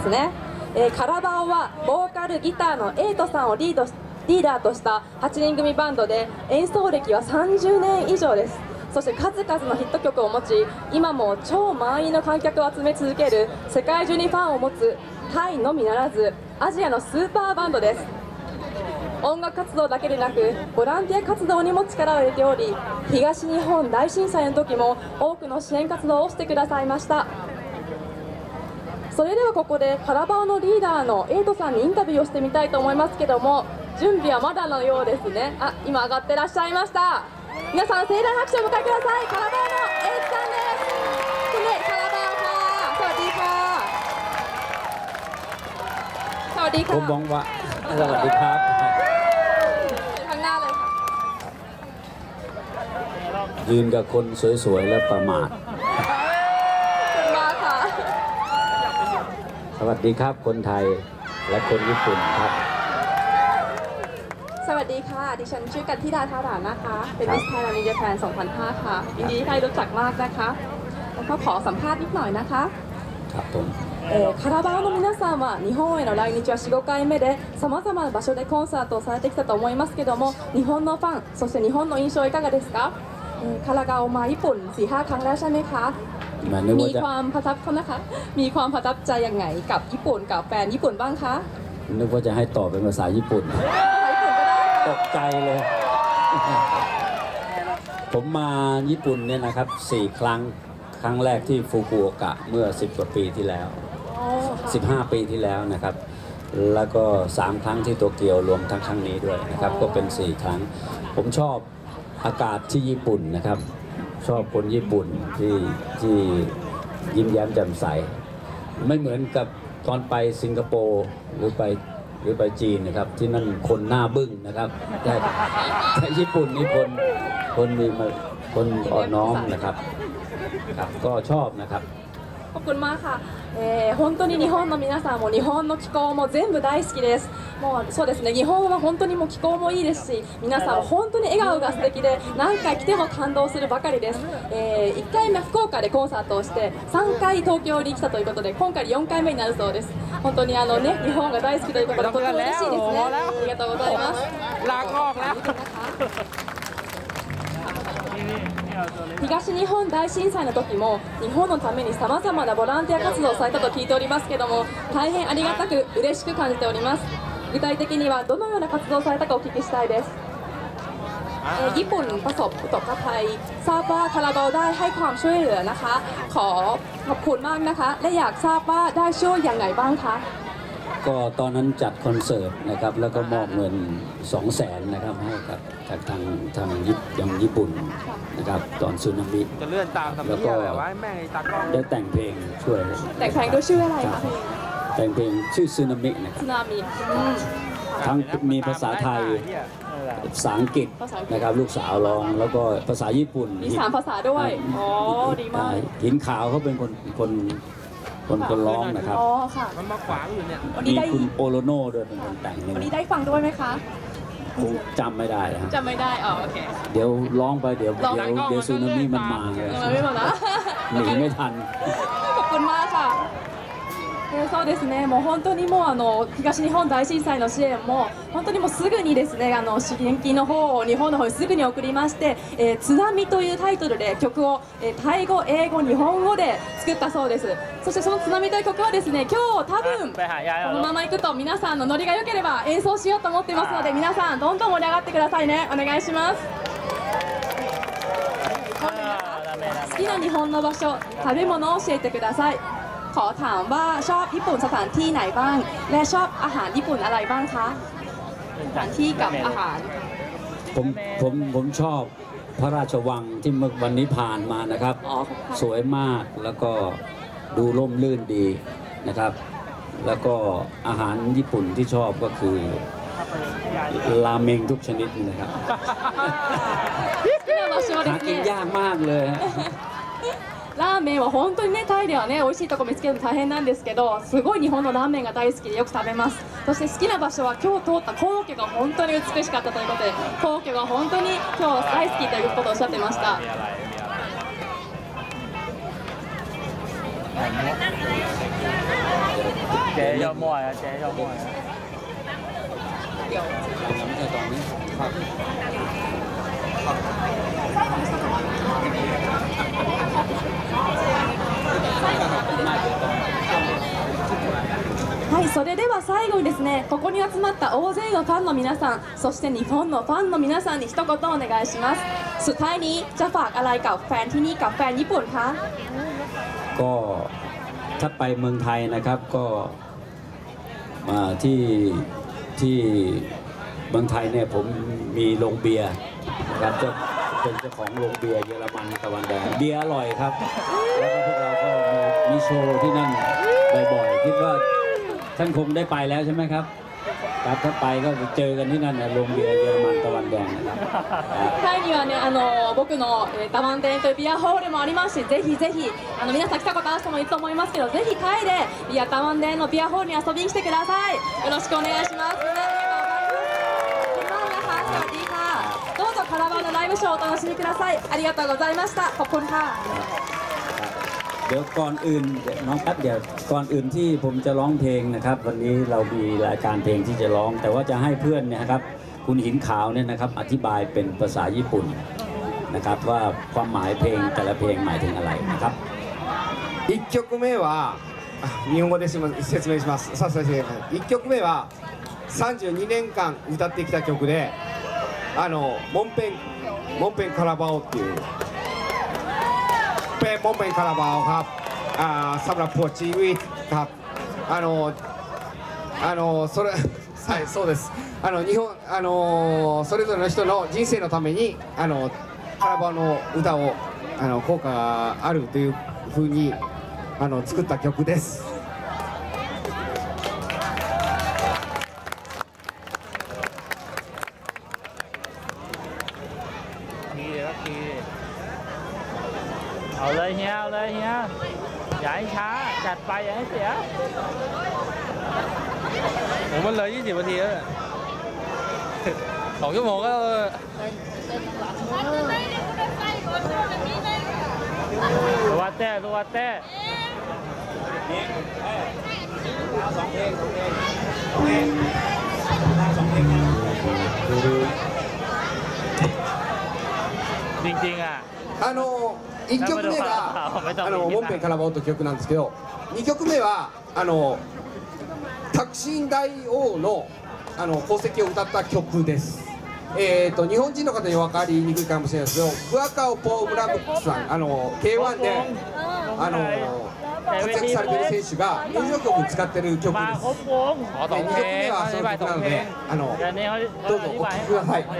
ですね。カラバオはボーカルギターのエイトさんをリーダーとした8人組バンドで、演奏歴は30年以上です。そして数々のヒット曲を持ち、今も超満員の観客を集め続ける世界中にファンを持つタイのみならずアジアのスーパーバンドです。音楽活動だけでなくボランティア活動にも力を入れており、東日本大震災の時も多くの支援活動をしてくださいました。それではここでカラバオのリーダーのエイトさんにインタビューをしてみたいと思いますけども、準備はまだのようですね。今上がってらっしゃいました。皆さん盛大な拍手をお迎えください。カラバオのエイトさんです。คุณเอกคาราบาวค่ะสวัสดีค่ะสวัสดีค่ะผมมองว่าสวัสดีครับข้างหน้าเลยค่ะยืนกับคนสวยๆและประมาทมาค่ะสวัสดีครับคนไทยและคนญี่ปุ่นครับสวัสดีค่ะดิฉันชื่อกันธิดาธารานะคะเป็นมิสไทยแลนด์เจแปน2005ค่ะยินดีที่ได้รู้จักมากนะคะแล้วก็ขอสัมภาษณ์นิดหน่อยนะคะครับผมカラバオの皆さんは日本への来日は 4,5 回目でさまざまな場所でコンサートをされてきたと思いますけども、日本のファンそして日本の印象いかがですか？カラバオมาญี่ปุ่น 4-5 ครั้งแล้วใช่ไหมคะมีความประทับใจยังไงกับญี่ปุ่นกับแฟนญี่ปุ่นบ้างคะนึกว่าจะให้ตอบเป็นภาษาญี่ปุ่นตกใจเลยผมมาญี่ปุ่นเนี่ยนะครับ4 ครั้งแรกที่ฟุกุโอกะเมื่อ10 กว่าปีที่แล้ว15 ปีที่แล้วนะครับแล้วก็3 ครั้งที่โตเกียวรวมทั้งครั้งนี้ด้วยนะครับก็เป็น4 ครั้งผมชอบอากาศที่ญี่ปุ่นนะครับชอบคนญี่ปุ่นที่ยิ้มแย้มแจ่มใสไม่เหมือนกับตอนไปสิงคโปร์หรือไปจีนนะครับที่นั่นคนหน้าบึ้งนะครับแต่ญี่ปุ่นนี่คนมีคนอ่อนน้อมนะครับก็ชอบนะครับขอบคุณมากค่ะ本当に日本の皆さんも日本の気候も全部大好きです。もうそうですね、日本は本当にもう気候もいいですし、皆さん本当に笑顔が素敵で何回来ても感動するばかりです。1回目福岡でコンサートをして3回東京に来たということで今回4回目になるそうです。本当に日本が大好きということでとても嬉しいですね。ありがとうございます。 ลากออกแล้ว東日本大震災の時も日本のためにさまざまなボランティア活動をされたと聞いておりますけども、大変ありがたく嬉しく感じております。具体的にはどのような活動をされたかお聞きしたいです。ญี่ปุ่นประสบอุทกภัยทราบว่าคาราบาวได้ให้ความช่วยเหลือนะคะขอบคุณมากนะคะและอยากทราบว่าได้ช่วยอย่างไรบ้างคะก็ตอนนั้นจัดคอนเสิร์ตนะครับแล้วก็มอบเงิน200,000นะครับให้กับทางญี่ปุ่นนะครับตอนสึนามิจะเลื่อนตามแล้วก็ได้แต่งเพลงช่วยแต่งเพลงด้วยชื่ออะไรคะแต่งเพลงชื่อสึนามินะครับสึนามิทั้งมีภาษาไทยภาษาอังกฤษนะครับลูกสาวร้องแล้วก็ภาษาญี่ปุ่นมี3 ภาษาด้วยอ๋อดีมากหินขาวเขาเป็นคนร้องนะครับอ๋อค่ะมันมาขวางอยู่เนี่ยมีคุณโอโลโน่ด้วยเป็นคนแต่งวันนี้ได้ฟังด้วยไหมคะคงจำไม่ได้นะจำไม่ได้อ๋อโอเคเดี๋ยวร้องไปเดี๋ยวสึนามิมันมาเลยหนีไม่ทันขอบคุณมากค่ะそうですね、もう本当にもう東日本大震災の支援も本当にもうすぐにですね支援金の方を日本の方にすぐに送りまして「津波」というタイトルで曲をタイ語、英語、日本語で作ったそうです。そしてその「津波」という曲はですね今日多分このままいくと皆さんのノリが良ければ演奏しようと思っていますので皆さんどんどん盛り上がってくださいね。お願いします。好きな日本の場所、食べ物を教えてください。ขอถามว่าชอบญี่ปุ่นสถานที่ไหนบ้างและชอบอาหารญี่ปุ่นอะไรบ้างคะสถานที่กับอาหารผมชอบพระราชวังที่เมื่อวันนี้ผ่านมานะครับสวยมากแล้วก็ดูร่มรื่นดีนะครับแล้วก็อาหารญี่ปุ่นที่ชอบก็คือราเมงทุกชนิดนะครับหากินยากมากเลยラーメンは本当にねタイではね美味しいとこ見つけるの大変なんですけどすごい日本のラーメンが大好きでよく食べます。そして好きな場所は今日通った皇居が本当に美しかったということで皇居が本当に今日大好きということをおっしゃってました。 จ๊ชอบมวยอะเจ๊ชอบมวยอะไม่ใช่ตอนนี้はい、それでは最後にですね、ここに集まった大勢のファンの皆さん、そして日本のファンの皆さんに一言お願いします。สุดท้ายนี้จะฝากอะไรกับแฟนที่นี่กับแฟนญี่ปุ่นคะก็ถ้าไปเมืองไทยนะครับก็มาที่เมืองไทยเนี่ยผมมีโรงเบียร์นะครับจะเป็นเจ้าของโรงเบียร์เยอรมันตะวันแดงเบียร์อร่อยครับแล้วก็พวกเราก็มีโชว์ที่นั่นบ่อยๆคิดว่าท่านคงได้ไปแล้วใช่ไหมครับครับถ้าไปก็เจอกันที่นั่นนะโรงเบียร์เยอรมันตะวันแดงนะครับタイにはね、僕の、ダワンデンというビアホールもありますし、ぜひぜひ皆さん来たことある人もいると思いますけど、ぜひタイでダワンデンのビアホールに遊びに来てください。よろしくお願いします。สวัสดีค่ะどうぞカラバンのライブショーをお楽しみください。ありがとうございました。ขอบคุณค่ะเดี๋ยวก่อนอื่นน้องแป๊บเดี๋ยวก่อนอื่นที่ผมจะร้องเพลงนะครับ วันนี้เรามีรายการเพลงที่จะร้อง แต่ว่าจะให้เพื่อนเนี่ยนะครับคุณหินขาวเนี่ยนะครับอธิบายเป็นภาษาญี่ปุ่นนะครับว่าความหมายเพลงแต่ละเพลงหมายถึงอะไรนะครับ 1曲目は日本語で説明しますさせてください1曲目は32年間歌ってきた曲でモンペンカラバオっていうเป็นมงเป็นคาราบาวครับสำหรับปวดชีวิตครับそれはいそうです日本それぞれの人の人生のためにカラバオの歌を効果があるというふうに作った曲です。 เอาเลยเฮียเอาเลยเฮียอย่าให้ช้าจัดไปอย่าให้เสียผมมันเลย20 นาทีแล้ว2 ชั่วโมงก็ตัวเต้ตัวเต้จริงๆอ่ะ 1曲目がモンペンカラバオという曲なんですけど2曲目はタクシー大王の功績を歌った曲です。日本人の方に分かりにくいかもしれないですけどクアカオポームラブックさんK1 で活躍されている選手が入場曲に使っている曲มาです。 ครบวง 2曲目はその曲なのでเดี๋ยวนี้เขาどうぞお聴きください。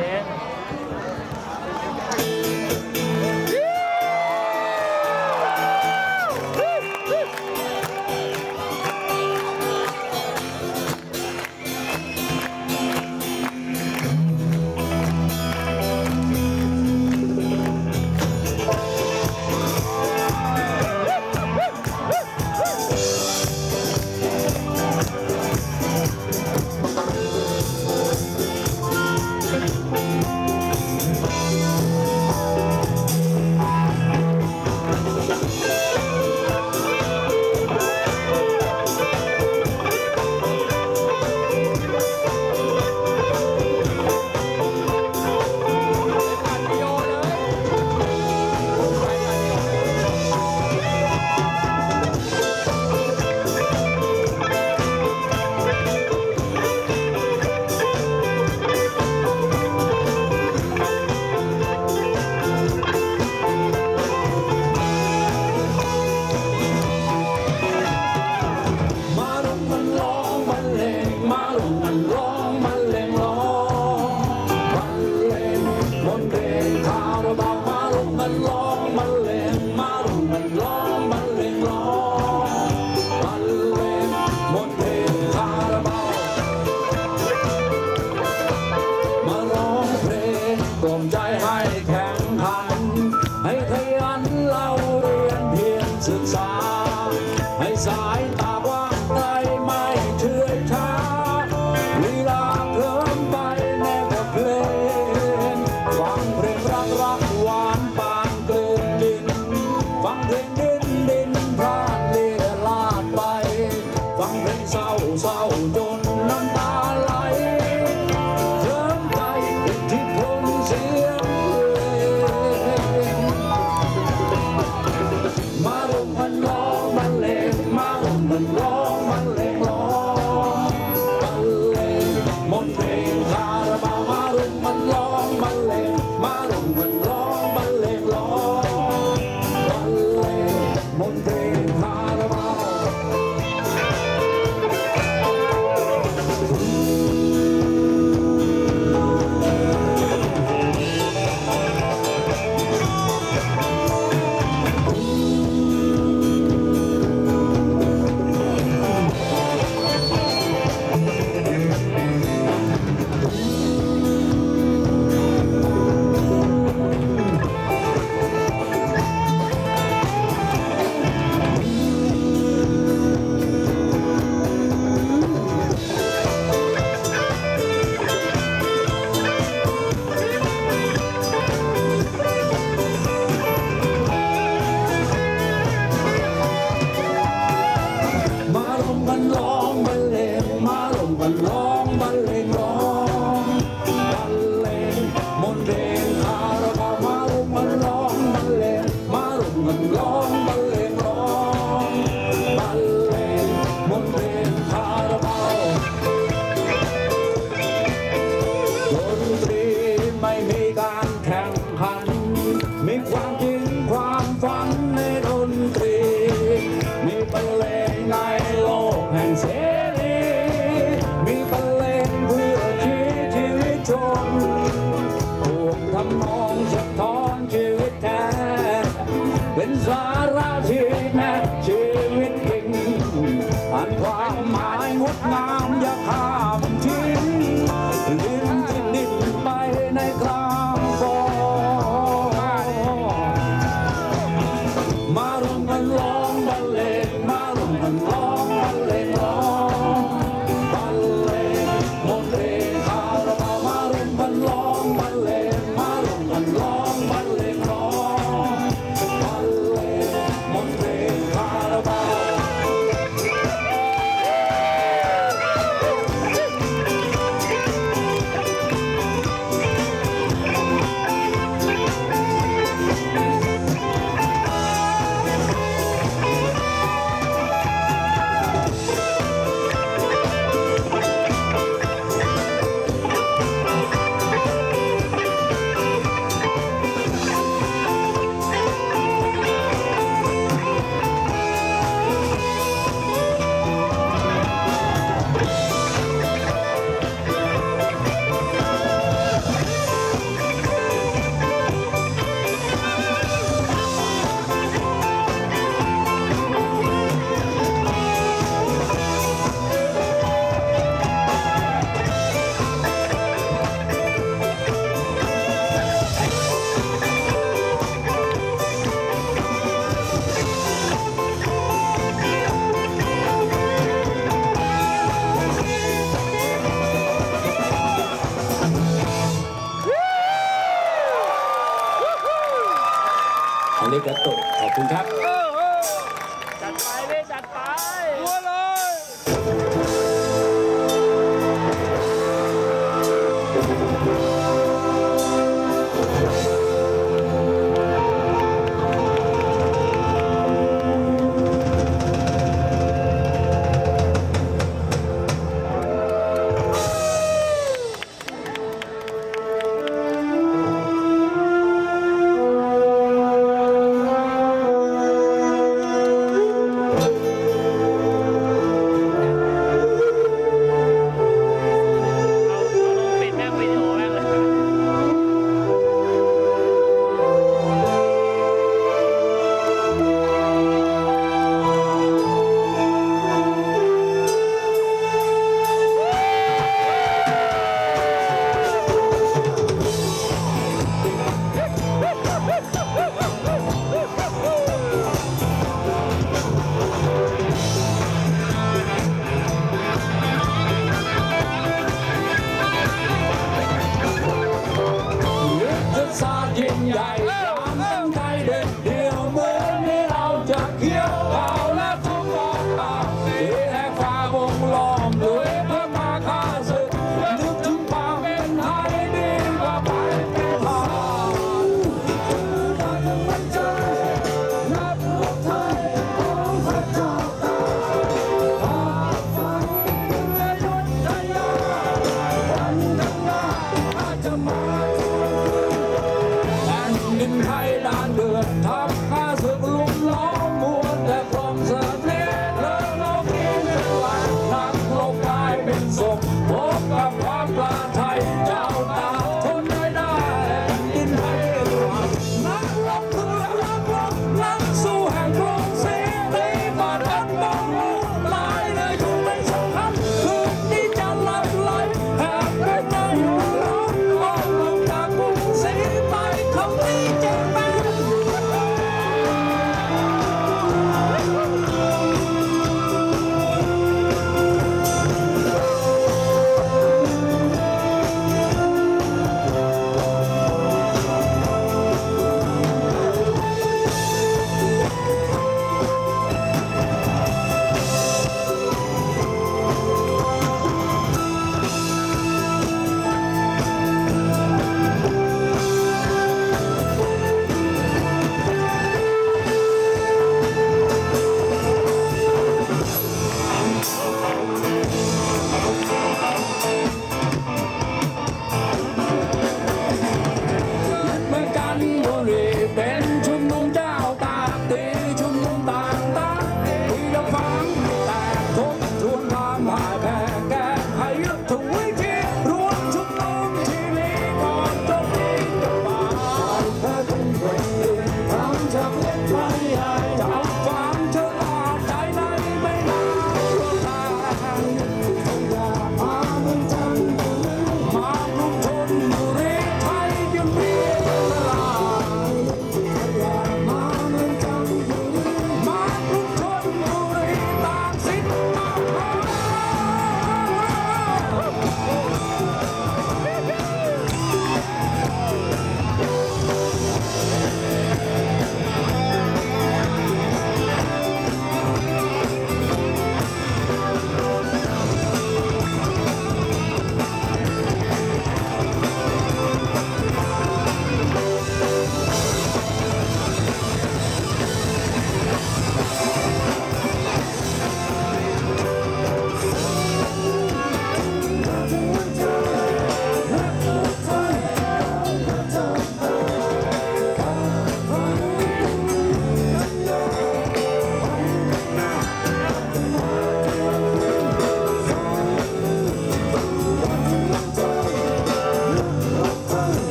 เศร้าจนน้ำตาไหลเริ่มใจที่พงเสียงมาลงมันร้องมันเล่นมาลงมันร้องมันเล่นร้องมันเล่นมนต์เพลงคาราบาวมาลงมันร้องมันเล่นมาลงมันร้องมันเล่นร้องมันเล่นมนต์เพลงคาราบาว เป็นสาระชีวิตแม้ชีวิตจริงอันความหมายงดงามอย่าข้ามทิ้งลิ้นที่ดิ้นไปในกลางฟองมารวมกันร้องบรรเลงมารวมกันร้องบรรเลงร้องบรรเลงมนต์เพลงคาราบาวมารวมกันร้องบรรเลงมารวมกันร้องบรรเลงร้องขอบคุณครับจัดไปเลยจัดไปวัวเลย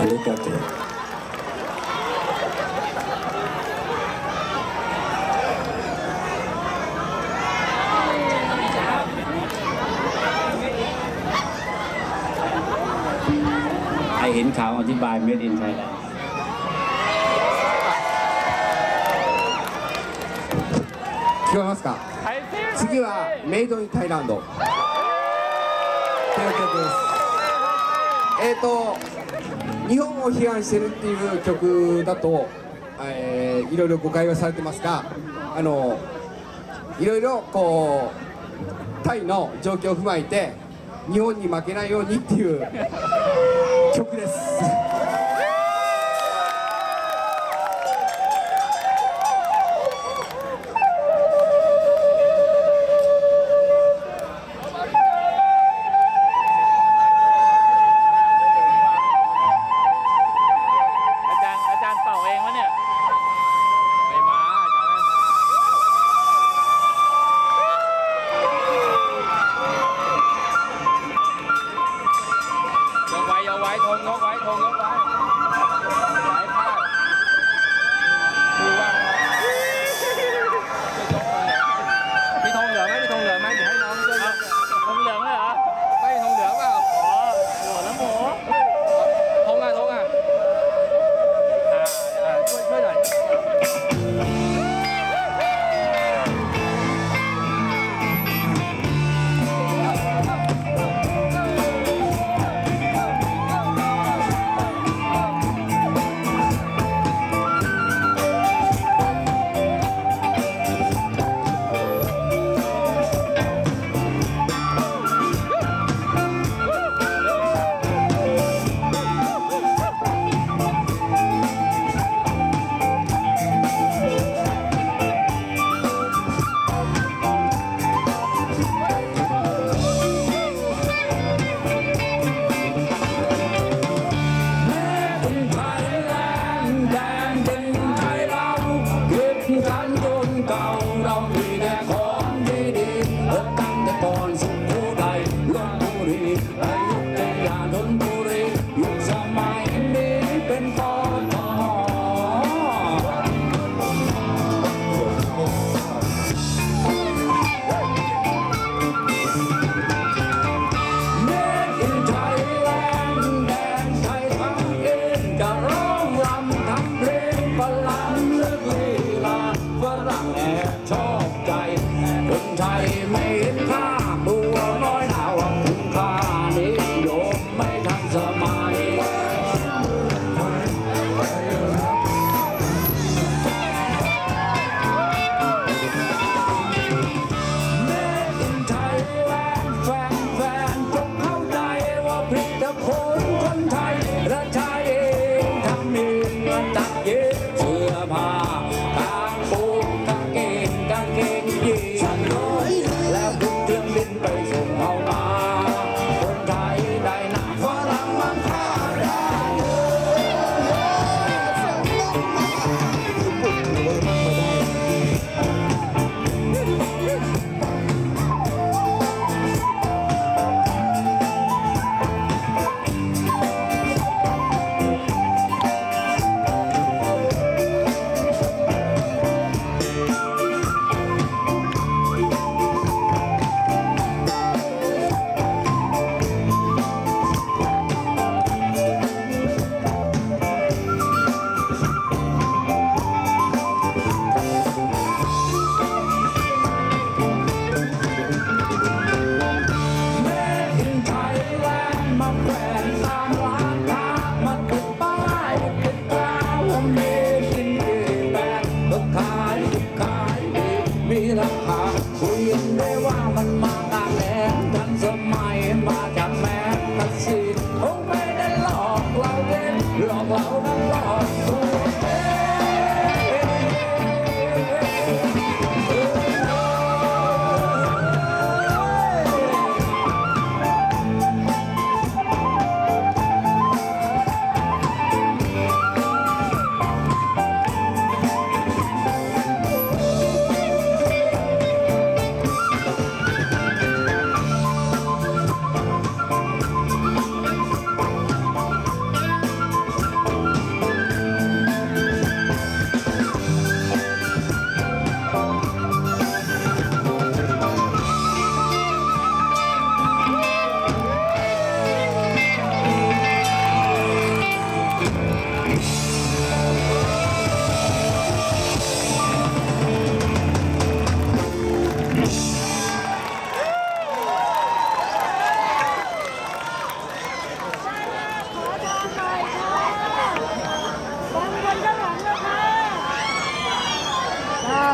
ริกาโตใครเห็นข่าวอธิบาย Made in Thailand 聞こえますか。次はメイドインタイランド。という曲です。日本を批判してるっていう曲だと、いろいろ誤解はされてますが、いろいろこうタイの状況を踏まえて日本に負けないようにっていう曲です。 อาจารย์เป่าเองวะเนี่ยไม่มาอาจารย์ไม่มายกไว้ธงยกไว้ธงยกไว้อย่าให้พลาดคือว่ามีธงเหลืองไหมมีธงเหลืองไหมเดี๋ยวให้น้องช่วยยกธงเหลืองเลยเหรอไม่ธงเหลืองเปล่าอ๋อโหน้ำหมูธงอ่ะธงอ่ะช่วยหน่อย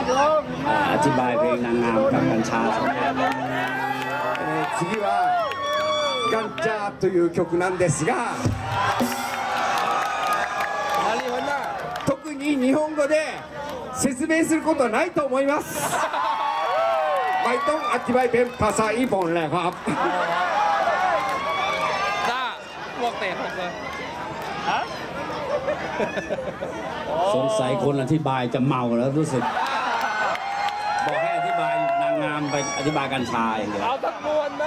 อธิบายเพลงนางงามกับกัญชาสักนิด次はガンチャーという曲なんですが特に日本語で説明することはないと思いますไม่ต้องอธิบายเป็นภาษาญี่ปุ่นเลยครับจ้าพวกเตะผมเลยสงสัยคนอธิบายจะเมาแล้วรู้สึก บอกให้อธิบายนางงามไปอธิบายกัญชาอย่างเดียวเอาตะกวนไหม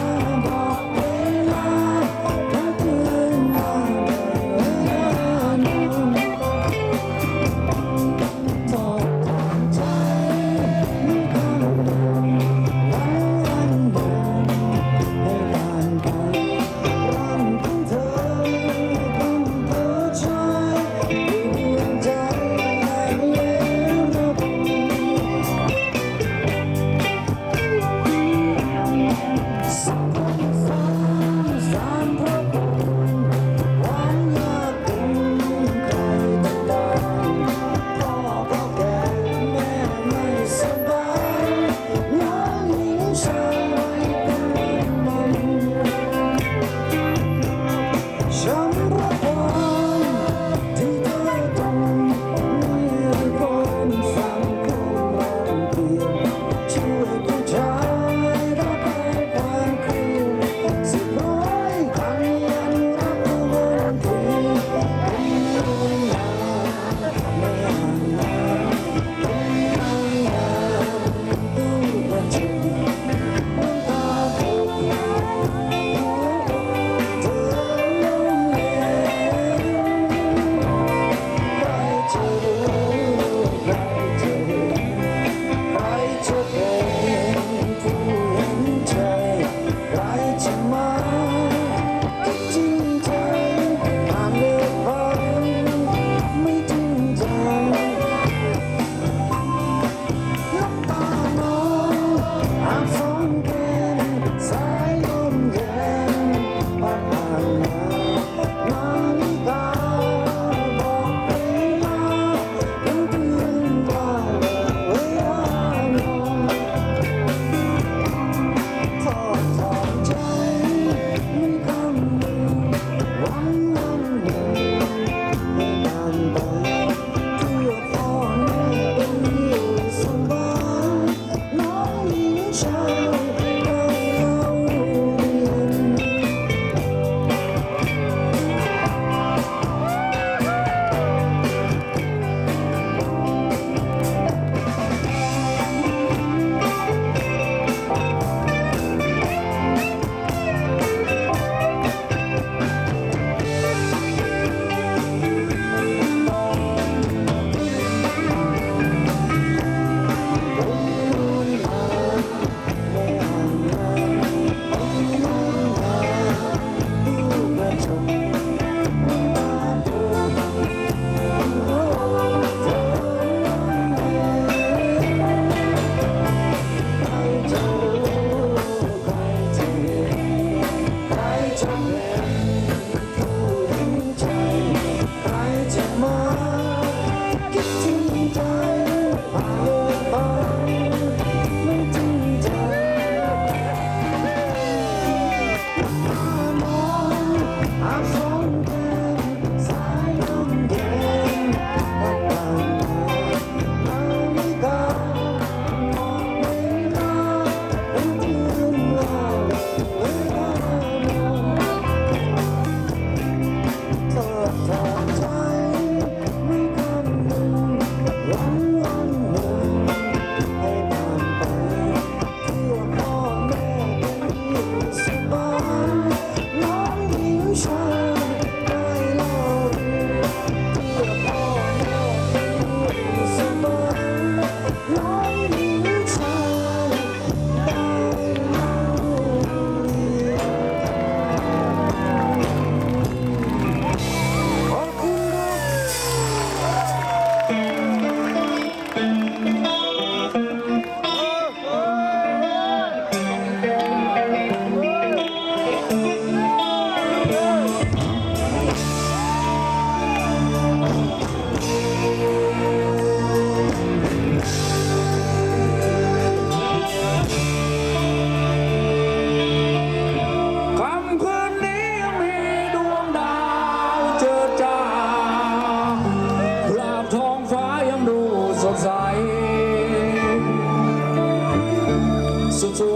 Hãy subscribe cho kênh Ghiền Mì Gõ để không bỏ lỡ สุด